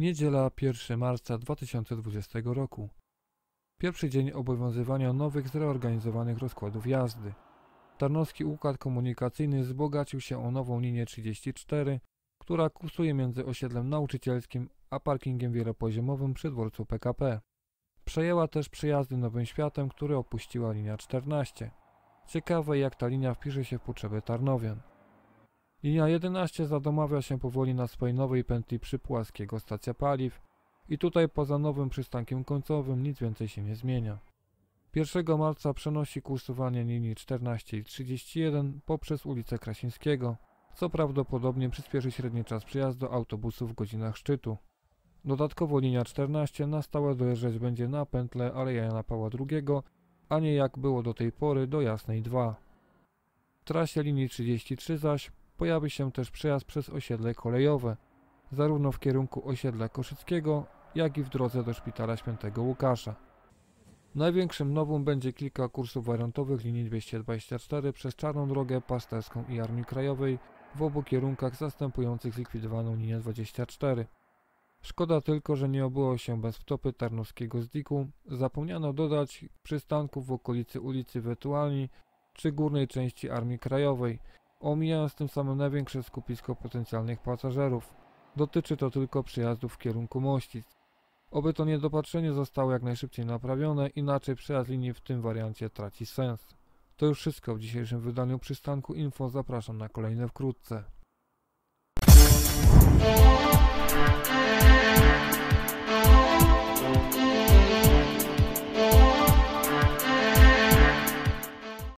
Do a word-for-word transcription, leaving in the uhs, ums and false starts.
Niedziela pierwszego marca dwa tysiące dwudziestego roku. Pierwszy dzień obowiązywania nowych zreorganizowanych rozkładów jazdy. Tarnowski Układ Komunikacyjny wzbogacił się o nową linię trzydzieści cztery, która kursuje między osiedlem nauczycielskim a parkingiem wielopoziomowym przy dworcu P K P. Przejęła też przejazdy Nowym Światem, które opuściła linia czternaście. Ciekawe, jak ta linia wpisze się w potrzeby tarnowian. Linia jedenaście zadomawia się powoli na swojej nowej pętli przy Puławskiego stacja paliw i tutaj poza nowym przystankiem końcowym nic więcej się nie zmienia. pierwszego marca przenosi kursowanie linii czternaście i trzydzieści jeden poprzez ulicę Krasińskiego, co prawdopodobnie przyspieszy średni czas przyjazdu autobusów w godzinach szczytu. Dodatkowo linia czternaście na stałe dojeżdżać będzie na pętlę Aleja Jana Pawła drugiego, a nie jak było do tej pory do Jasnej dwa. W trasie linii trzydzieści trzy zaś pojawi się też przejazd przez osiedle kolejowe, zarówno w kierunku osiedla Koszyckiego, jak i w drodze do szpitala Świętego Łukasza. Największym nowum będzie kilka kursów wariantowych linii dwieście dwadzieścia cztery przez Czarną Drogę, Pasterską i Armii Krajowej w obu kierunkach zastępujących zlikwidowaną linię dwadzieścia cztery. Szkoda tylko, że nie obyło się bez wtopy tarnowskiego zdiku. Zapomniano dodać przystanków w okolicy ulicy Wetualni czy górnej części Armii Krajowej, omijając tym samym największe skupisko potencjalnych pasażerów. Dotyczy to tylko przyjazdów w kierunku Mościc. Oby to niedopatrzenie zostało jak najszybciej naprawione, inaczej przejazd linii w tym wariancie traci sens. To już wszystko w dzisiejszym wydaniu Przystanku Info. Zapraszam na kolejne wkrótce.